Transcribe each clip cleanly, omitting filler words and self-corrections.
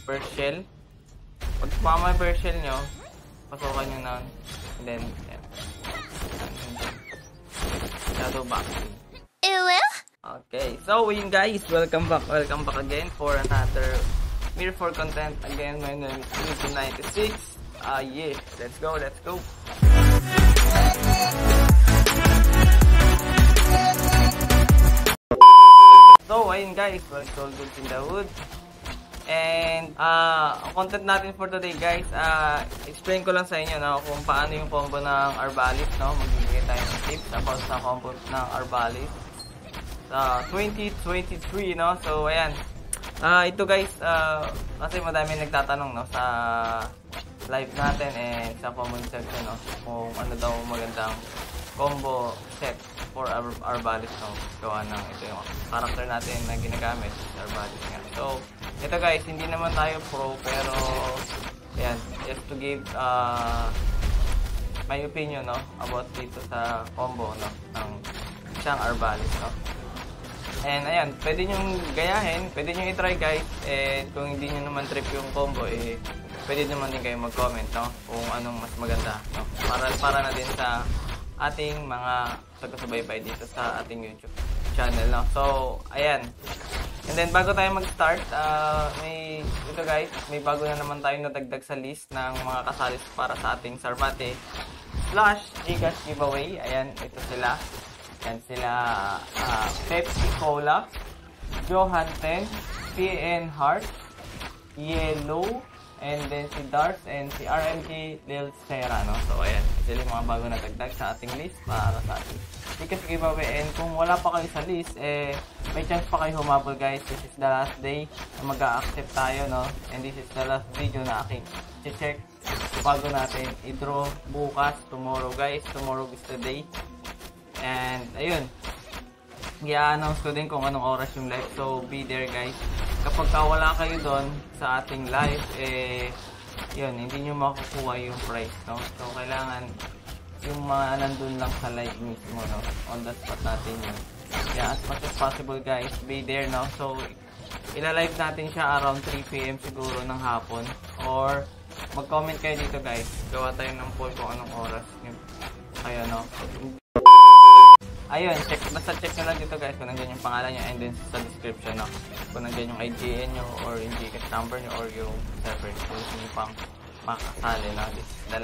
first shell. Pag tumama yung first shell nyo, pasukan nyo na. And then, yan. Shadow boxing. Okay, so yun guys, welcome back again for another Mirror 4 content. Again, my name is Unity96. Yeah, let's go. So, ayun guys, welcome to Goods in the Hood. And, ang content natin for today guys, explain ko lang sa inyo na kung paano yung combo ng Arbalest, no? Magbibigay tayo ng tips about sa combo ng Arbalest sa 2023, no? So, ayan. Ito guys, kasi madami nagtatanong, no, sa live natin and sa comment section, no, kung ano daw magandang combo set for Arbalest, no? Gawa ng ito yung character natin na ginagamit, Arbalest nga. So, ito guys, hindi naman tayo pro, pero ayan, just to give my opinion, no, about dito sa combo, no, ng isang Arbalest, no. And ayan, pwede nyo gayahin, pwede nyo i-try guys. And kung hindi nyo naman trip yung combo, pwede naman din kayo mag-comment, no, kung anong mas maganda, no, para na din sa ating mga taga-subaybay dito sa ating YouTube channel, no. So, ayan. And then bago tayo mag-start, ito guys, may bago na naman tayo nadagdag sa list ng mga kasali para sa ating Sarmate / Gcash giveaway. Ayan, ito sila. Yan sila, Pepsi Cola, Johan 10, PN Heart, Yellow, and then si Darts, and si RMG Lil Sera, no? So, ayan, sila yung mga bago na dagdag sa ating list para sa ating ticket giveaway. And kung wala pa kayo sa list, may chance pa kayo humabol guys. This is the last day na mag-a-accept tayo, no? And this is the last video na aking check bago natin i-draw bukas, tomorrow guys. Tomorrow is the day. And, ayun, i-announce ko din kung anong oras yung live. So, be there guys. Kapag wala kayo doon sa ating live, yun, hindi nyo makukuha yung prize, no? So, kailangan yung mga nandun lang sa live mismo, no? On the spot natin yun. Yeah, as much as possible guys, be there, no? So, ila-live natin siya around 3 PM siguro ng hapon. Or, mag-comment kayo dito guys. Gawa tayo ng poll kung anong oras yun. Ayun, no? Ayun, basta check nyo lang dito guys kung nandiyan yung pangalan nyo, and then sa description, no, kung nandiyan yung IGN nyo or yung Gcash number nyo or yung server kung yung pang makasali, no.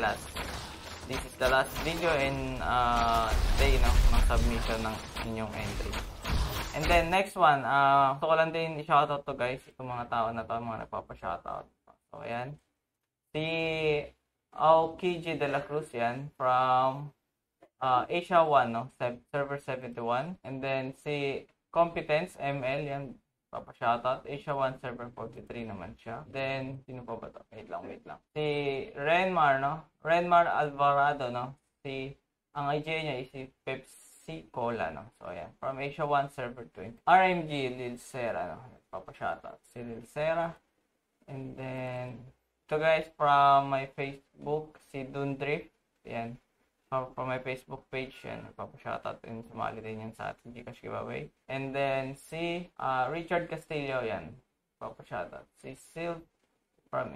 This is the last video and day, no, ng submission ng inyong entry. And then next one, gusto ko lang din i-shoutout to guys, itong mga tao na to, mga nagpapa-shoutout. So ayan, si KJ De La Cruz, yan, from Asia 1, no? Server 71. And then, si Competence ML, yan, papa-shoutout. Asia 1, server 43 naman siya. Then, sino pa ba ito? Wait lang. Si Renmar, no? Renmar Alvarado, no? Ang IG niya is si Pepsi Cola, no? So, ayan. From Asia 1, server 20. RMG Lil Sera, no? Papa-shoutout. Si Lil Sera. And then, ito guys, from my Facebook, si Dundrift. Ayan. From my Facebook page, yan, nagpapa-shoutout and sumali din yan sa ating Gcash giveaway. And then, si Richard Castillo, yan, nagpapa-shoutout. Si Sil from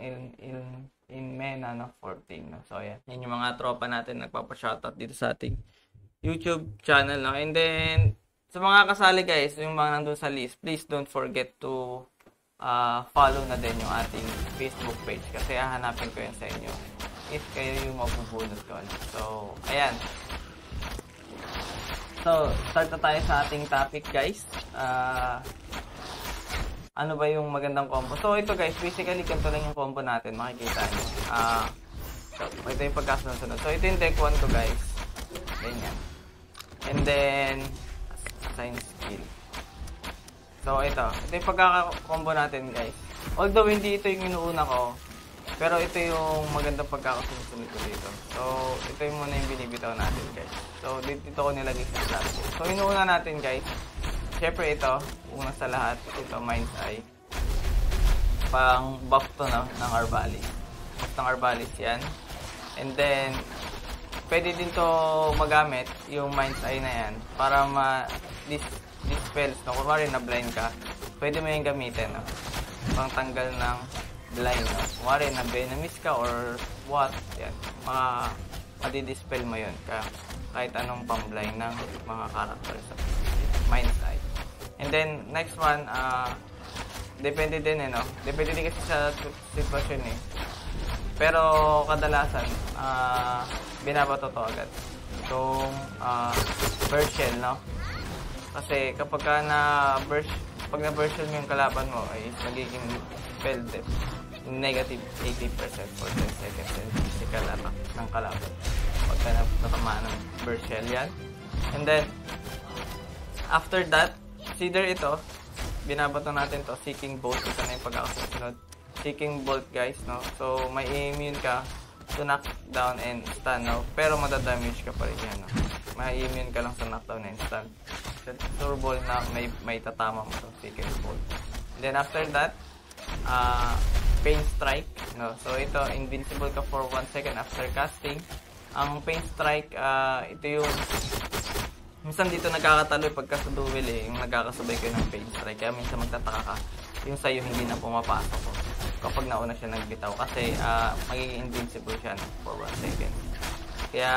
Mena, no, 14, no. So, yan yung mga tropa natin nagpapa-shoutout dito sa ating YouTube channel, no. And then, sa mga kasali guys, yung mga nandun sa list, please don't forget to follow na din yung ating Facebook page kasi hahanapin ko yan sa inyo if kayo yung mabubunot ko. So, ayan. So, start na tayo sa ating topic, guys. Ano ba yung magandang combo? So, ito guys, basically, ganito lang yung combo natin. Makikita nyo. So, ito yung pagkasunod-sunod. So, ito yung deck 1 ko, guys. Ganyan. And then, assign skill. So, ito yung pagkaka-combo natin, guys. Although, hindi ito yung inuuna ko, pero ito yung magandang pagkakasunod ko dito. So, ito yung muna yung binibitaw natin, guys. So, dito ko nilagay sa class. So, inuuna natin, guys. Siyempre, ito, una sa lahat, ito, Mind's Eye. Pang buff to, no, ng Arbalest. Buff ng Arbalest yan. And then, pwede din to magamit, yung Mind's Eye na yan, para dispels, no? Kung rin na-blind ka, pwede mo yung gamitin, no? Pang tanggal ng blind, no? Kumari na venomous ka or what, yan, madidispel mo yun kahit anong pang-blind ng mga characters sa Mind's Eye. And then, next one, depende din no? Depende din kasi sa sitwasyon Pero kadalasan, binabato to agad. Itong burst shell, no? Kasi kapag pag na-burst shell mo yung kalaban mo, ay nagiging spell depth negative 80% for 10 seconds and physical attack ng kalaban. Pagka natamaan ng burst shell yan. And then, after that, consider ito, binabato natin to, Seeking Bolt. Ito na yung pagkakasunod. Seeking Bolt, guys, no? So, may immune ka to knock down and stun, no? Pero madadamage ka pa rin yan, no? May immune ka lang sa knockdown and stun. Turbo na may tatama mo to, Seeking Bolt. And then, after that, Pain Strike, no? So, ito, invincible ka for 1 second after casting. Ang Pain Strike, ito yung minsan dito nagkakatalo pagka sa duel yung nagkakasabay kayo ng Pain Strike. Kaya minsan magtataka ka, yung sa'yo hindi na pumapasok kapag nauna siya nagbitaw. Kasi magiging invincible siya for 1 second. Kaya,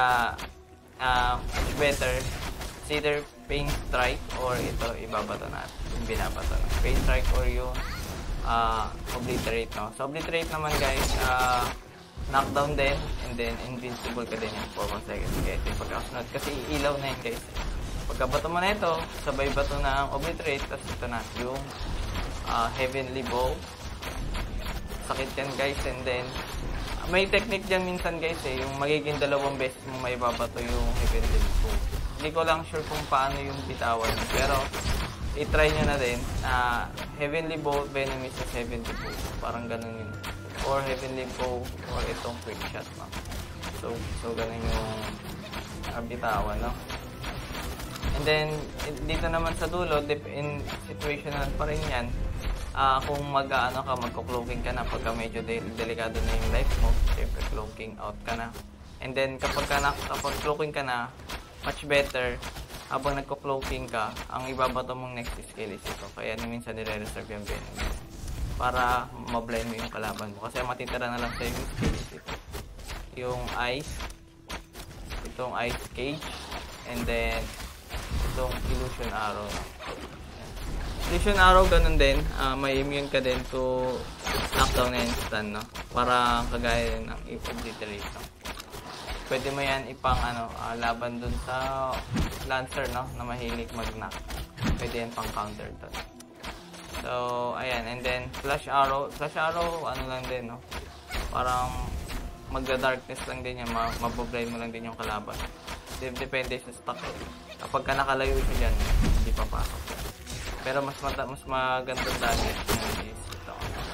much better, it's either Pain Strike or ito, ibabato natin. Yung binabato na. Pain Strike or yung Obliterate, no? So, Obliterate naman, guys, knockdown din, and then invincible ka din yan for 1 second. Kaya ito yung pagkasunod. Kasi ilaw na yun, guys. Pagkabato mo na ito, sabay bato na ang Obliterate, tapos ito na, yung Heavenly Bow. Sakit yan, guys. And then, may technique dyan minsan, guys, yung magiging 2 beses mo may babato yung Heavenly Bow. Hindi ko lang sure kung paano yung bitawan. Pero, i-try nyo na din na Heavenly Bow, Venomous is Heavenly Bow. Parang ganun yun. Or Heavenly Bow, or itong Quick Shot, no? So ganun yung bitawan, no? And then, dito naman sa dulo, in situational pa rin yan. Kung magko-cloaking ka na pagka medyo delikado na yung life mo, syempre cloaking out ka na. And then, kapag cloaking ka na, much better, habang nagko-cloaking ka, ang ibabato mong next skill is ito. Kaya minsan nire-reserve yung venomous para ma-blind mo yung kalaban mo. Kasi matitira na lang sa yung skill is ito. Yung ice, itong ice cage, and then itong illusion arrow. Illusion arrow, ganun din. May immune ka din to knockdown and stun, no? Para kagaya ng obliterate, no? Pwede mo yan ipang laban dun sa Lancer, no? Na mahilig mag-knock. Pwede yan pang counter to. So, ayan. And then, Flash Arrow. Flash Arrow, lang din, no? Parang magda-darkness lang din yan. Maboblind mo lang din yung kalaban. Depende sa stock. Kapag ka nakalayo siya dyan, hindi papasok yan. Pero mas maganda dati is ito.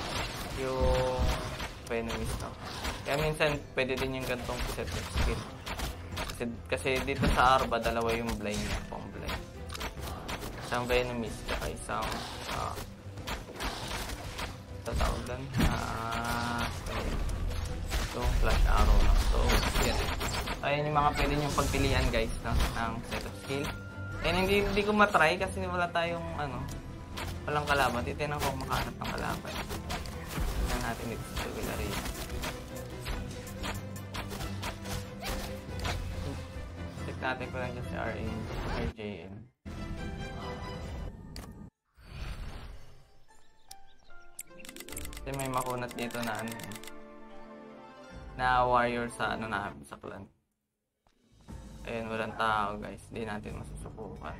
Yung Venomous, no? Kaya minsan, pwede din yung gantong set of skill. Kasi dito sa Arba, 2 yung blind niya, pang blind. Isang Venomous, tsaka isang tatawag lang itong Flash Arrow, no? So, yan. Ayan yung mga pwede niyong pagpilian, guys, no? Ng set of skill. And hindi ko matry kasi wala tayong walang kalaban. Titignan ko kung makahanap ng kalaban. Tignan natin dito sa Tubular Ray. Check natin ko lang dyan si RJM. Kasi may makunat dito na na warrior sa namin sa clan. Ayun, walang tao, guys. Hindi natin masusubukan.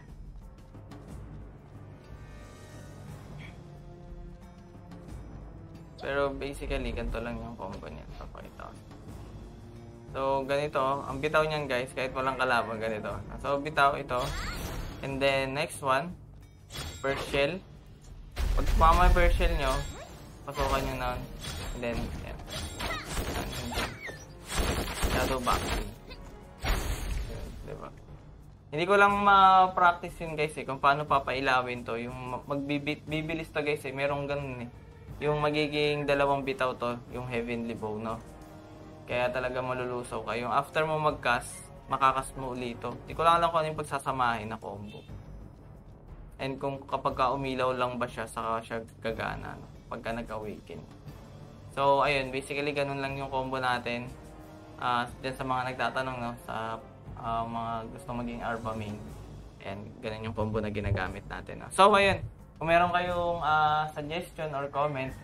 Pero basically, ganito lang yung combo niya. Papakita ko. So, ganito. Ang bitaw niyan, guys, kahit walang kalaban, ganito. So, bitaw ito. And then, next one, burst shell. Pag pumama yung burst shell nyo, pasukan nyo na. And then, yan. Shadow boxing. Diba? Hindi ko lang ma-practice yun, guys, kung paano papailawin to. Yung bibilis to, guys, merong ganun yung magiging 2 bitaw to, yung Heavenly Bow, no? Kaya talaga malulusaw ka. Yung after mo mag-cast, makakas mo ulit to. Hindi ko lang alam kung ano yung pagsasamahin na combo. And kung kapag ka umilaw lang ba siya, saka siya gagana, no? Pagka nag-awaken. So, ayun, basically ganun lang yung combo natin. Dyan sa mga nagtatanong, no, sa mga gusto maging Arba main. Ayan, ganun yung combo na ginagamit natin. No? So, ayun, kung meron kayong suggestion or comment,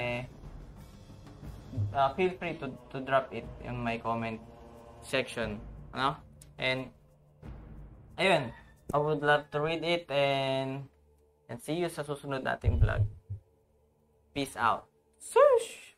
feel free to drop it in my comment section. Ano? And, ayun, I would love to read it and see you sa susunod nating vlog. Peace out. Swoosh!